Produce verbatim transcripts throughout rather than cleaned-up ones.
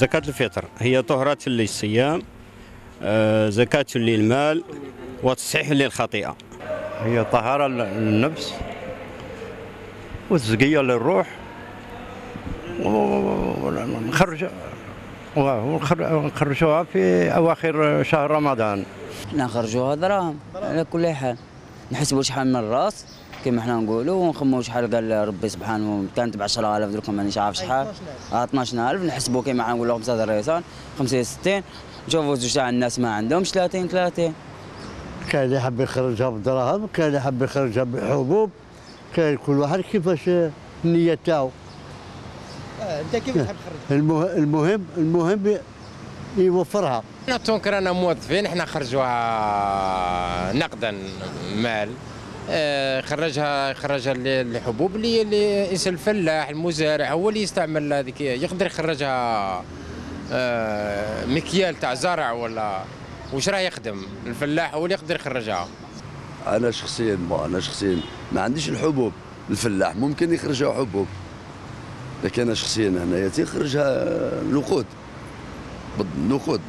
زكاة الفطر هي طهرة للصيام، آه، زكاة للمال، وتصحيح للخطيئة. هي طهارة للنفس وتزكية للروح، ونخرج ونخرجوها في أواخر شهر رمضان. نخرجوها دراهم على كل حال، نحسبوا شحال من الراس كما حنا نقولوا، ونخموا شحال قال ربي سبحانه. كانت ب عشرة آلاف درهم مانيش عارف شحال، اثناش ألف. نحسبوا كما حنا نقولوا خمسة دريسان خمسة ستين، نشوفوا زوج تاع الناس ما عندهمش ثلاثين ثلاثين. كاين اللي يحب يخرجها بالدراهم، كاين اللي يحب يخرجها بالحبوب، كاين كل واحد كيفاش النية تاعو. اه انت كيف تحب تخرجها؟ المهم المهم يوفرها. احنا تونكر انا موظفين، احنا خرجوها نقدا مال، اه خرجها خرجها الحبوب اللي الانسان الفلاح المزارع هو اللي يستعمل هذيك، يقدر يخرجها اه مكيال تاع زرع ولا واش راه يخدم. الفلاح هو اللي يقدر يخرجها. انا شخصيا ما انا شخصيا ما عنديش الحبوب. الفلاح ممكن يخرجها حبوب، لكن انا شخصيا هنايا تيخرجها نقود بالنقود.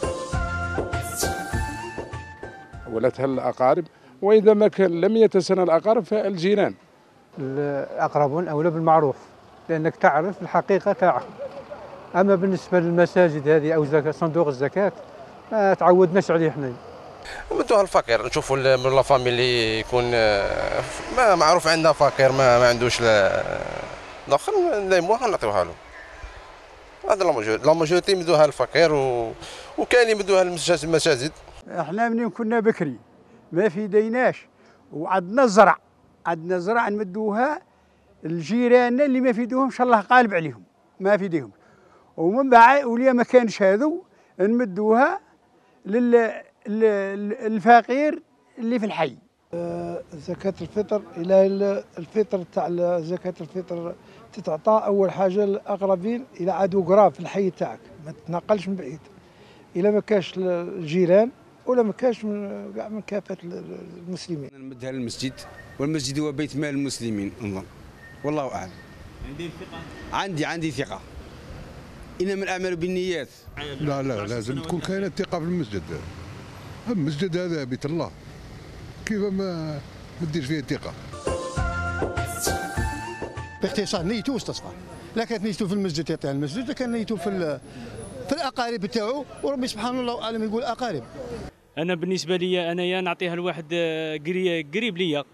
ولتها الأقارب، وإذا ما كان لم يتسنى الأقارب فالجيران. الأقربون أولى بالمعروف، لأنك تعرف الحقيقة تاعهم. أما بالنسبة للمساجد هذه أو زكاة صندوق الزكاة ما تعودناش عليه احنا. نمدوها الفقير، نشوفوا من لافامي اللي يكون ما معروف عندنا فقير ما, ما عندوش الاخر نلموها نعطيوها له. هذا لا ماجوريتي يمدوها للفقير، و... وكاين يمدوها للمساجد. احنا منين كنا بكري ما في ديناش، وعندنا زرع، عندنا زرع نمدوها الجيران اللي ما في يدوهمش الله قالب عليهم ما في يديهم، ومن بعد وليا ما كانش هذو نمدوها للفقير اللي في الحي. زكاة الفطر إلى الفطر تاع زكاة الفطر تتعطى أول حاجة للأقربين، إلى عادوا قراب في الحي تاعك ما تتنقلش من بعيد، إلا ما كاش الجيران ولا ما كاش من كاع من كافة المسلمين. نمدها للمسجد، والمسجد هو بيت مال المسلمين نظن، والله أعلم. عندي ثقة؟ عندي عندي ثقة، إنما الأعمال بالنيات. لا لا لازم تكون كاينة ثقة في المسجد. المسجد هذا بيت الله، كيف ما ما ديرش فيه ثقة. باختصار نيته واستصفى، لا كانت نيته في المسجد تاع المسجد، كان نيته في في الاقارب تاعو، وربي سبحانه الله اعلم يقول اقارب. انا بالنسبه لي انايا نعطيها لواحد قريب ليا،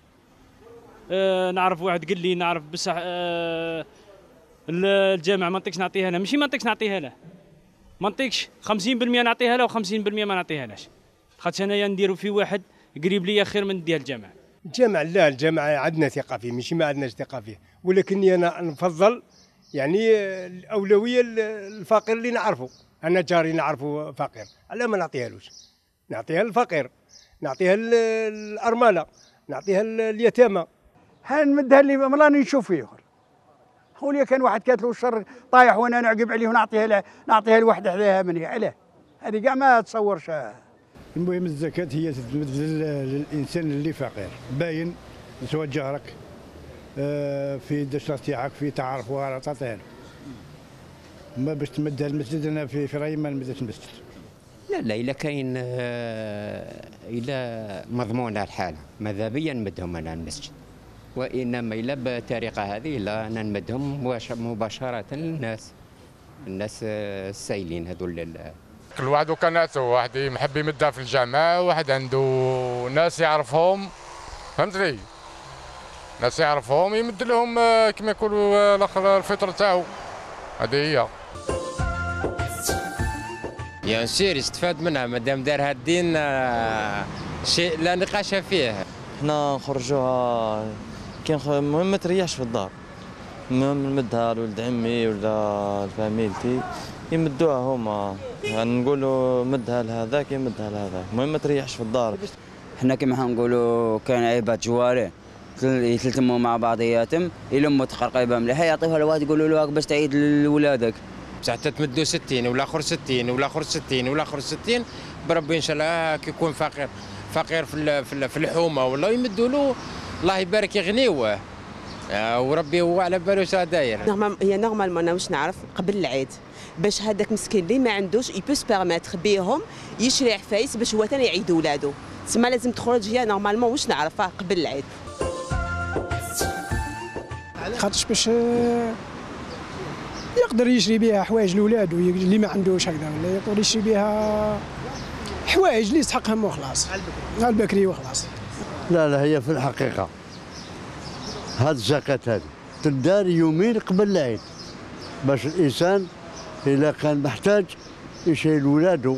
أه نعرف واحد قال لي نعرف بصح أه الجامع ما نطيقش نعطيها له، ماشي ما نطيقش نعطيها له، ما نطيقش خمسين بالمئة نعطيها له وخمسين بالمئة ما نعطيها لهش، خاطش انايا نديرو في واحد قريب ليا خير من نديها الجامع. الجامع لا، الجامع عندنا ثقة فيه، ماشي ما عندناش ثقة فيه، ولكني أنا نفضل يعني الأولوية للفقير اللي نعرفه. أنا جاري نعرفه فقير، على ما نعطيهالوش، نعطيها للفقير، نعطيها للأرملة، نعطيها اليتامى. هنمدها اللي ما راني نشوف فيه. هوليا كان واحد كاتلو الشر طايح وانا نعقب عليه ونعطيها نعطيها لواحد حداها مني، علاه؟ هذه كاع ما تصورش. المهم الزكاة هي تتمد للإنسان اللي فقير، باين سواء جارك في الدشرة تاعك في تعرف وغيره تعطيها له. ما باش تمدها المسجد، أنا في في رأيي ما نمدهاش المسجد. لا لا إلا كاين إلا مضمونة الحالة ماذا بيا نمدهم أنا المسجد، وإنما إلا بالطريقة هذه لا أنا نمدهم مباشرة للناس، الناس السايلين هذول. كل واحد وقناعته، واحد محب يمدها في الجامع، واحد عنده ناس يعرفهم، فهمتني؟ ناس يعرفهم يمد لهم كما يقولوا الاخر الفطر تاعو، هذه هي. يا نسير يستفاد منها مادام دارها الدين شيء لا نقاش فيه. احنا نخرجوها كي المهم ما تريحش في الدار، المهم نمدها لولد عمي ولا فاميلتي يمدوها هما، يعني نقولوا مدها لهذاك يمدها لهذاك، المهم ما تريحش في الدار. احنا كما نقولوا كان عيبات جواري يتلتموا مع بعضياتهم، يلموا تقرقيبه مليحه يعطيوها لواحد يقولوا له باش تعيد لولادك. بصح تتمدوا ستين والاخر ستين والاخر ستين والاخر ستين، بربي ان شاء الله كي يكون فقير فقير في في الحومه ولا يمدوا له الله يبارك يغنيوه. آه وربي هو على باله شنو داير. هي نورمالمون انا واش نعرف قبل العيد باش هذاك مسكين اللي ما عندوش يبو سبيرميتر بيهم يشري عفايس باش هو ثاني يعيد ولادو، تسمى لازم تخرج هي نورمالمون واش نعرفها قبل العيد. خاطرش باش يقدر يشري بها حوايج لولادو اللي ما عندوش هكذا، ولا يقدر يشري بها حوايج اللي يستحقهم وخلاص على البكري وخلاص. لا لا هي في الحقيقة هاد الزكاة هذه تدار يومين قبل العيد باش الإنسان إذا كان محتاج يشيل ولادو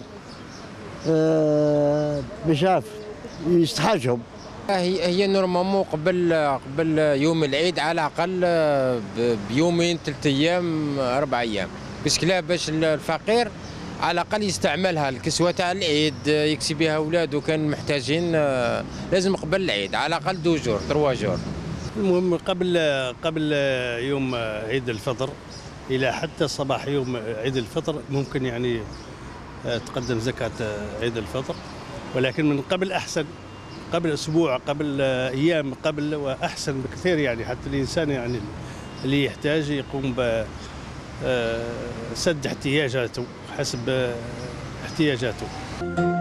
آه باش عارف يستحاجهم. هي هي نورمالمون قبل قبل يوم العيد على الاقل بيومين ثلاث ايام اربع ايام، باش لا باش الفقير على الاقل يستعملها الكسوه تاع العيد يكسي بها اولادو كان محتاجين، لازم قبل العيد على الاقل دو جور تروا جور. المهم قبل قبل يوم عيد الفطر الى حتى صباح يوم عيد الفطر ممكن يعني تقدم زكاه عيد الفطر، ولكن من قبل احسن، قبل اسبوع قبل ايام قبل واحسن بكثير، يعني حتى الانسان يعني اللي يحتاج يقوم بسد احتياجاته حسب احتياجاته.